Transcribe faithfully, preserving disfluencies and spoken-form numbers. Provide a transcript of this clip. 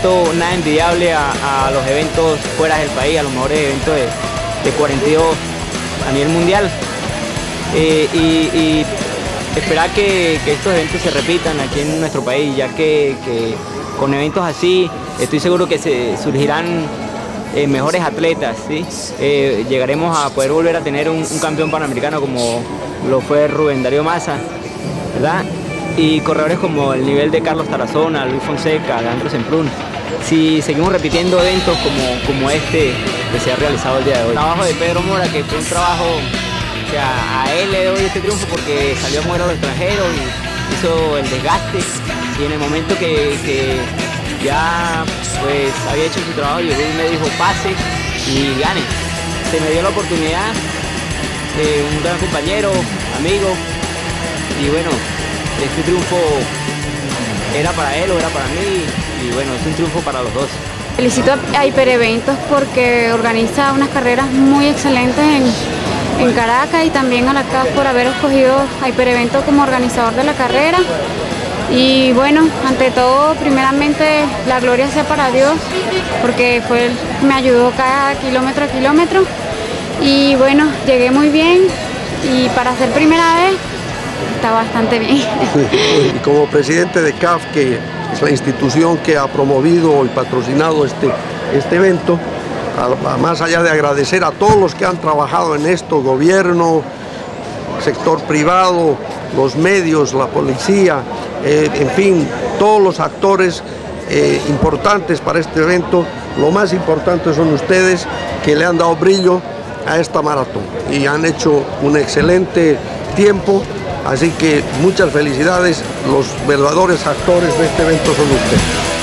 evento nada envidiable a, a los eventos fuera del país, a los mejores eventos de, de cuarenta y dos a nivel mundial. Eh, y, y esperar que, que estos eventos se repitan aquí en nuestro país, ya que, que con eventos así estoy seguro que se surgirán eh, mejores atletas, ¿sí? Eh, llegaremos a poder volver a tener un, un campeón panamericano como lo fue Rubén Darío Maza, ¿verdad? Y corredores como el nivel de Carlos Tarazona, Luis Fonseca, Alejandro Semprún. Si seguimos repitiendo eventos como, como este que se ha realizado el día de hoy. El trabajo de Pedro Mora, que fue un trabajo, o sea, a él le doy este triunfo porque salió a mover a los extranjeros y hizo el desgaste, y en el momento que, que ya pues había hecho su trabajo, llegó y me dijo pase y gane. Se me dio la oportunidad de un gran compañero, amigo, y bueno, este triunfo era para él o era para mí, y bueno, es un triunfo para los dos. Felicito a Hipereventos porque organiza unas carreras muy excelentes en, en Caracas, y también a la C A F por haber escogido a Hipereventos como organizador de la carrera. Y bueno, ante todo, primeramente la gloria sea para Dios, porque fue él que me ayudó cada kilómetro a kilómetro. Y bueno, llegué muy bien, y para ser primera vez está bastante bien. Y como presidente de C A F, que es la institución que ha promovido y patrocinado este, este evento, más allá de agradecer a todos los que han trabajado en esto, gobierno, sector privado, los medios, la policía, eh, en fin, todos los actores eh, importantes para este evento, lo más importante son ustedes, que le han dado brillo a esta maratón y han hecho un excelente tiempo. Así que muchas felicidades, los verdaderos actores de este evento son ustedes.